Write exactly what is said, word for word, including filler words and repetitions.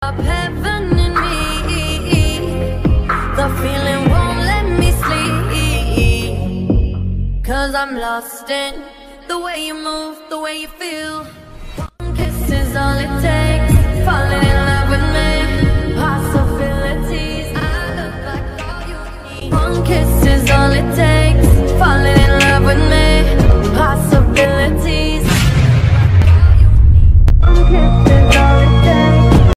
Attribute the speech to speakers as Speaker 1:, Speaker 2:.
Speaker 1: up heaven in me. The feeling won't let me sleep, 'cause I'm lost in the way you move, the way you feel. One kiss is all it takes, falling in love.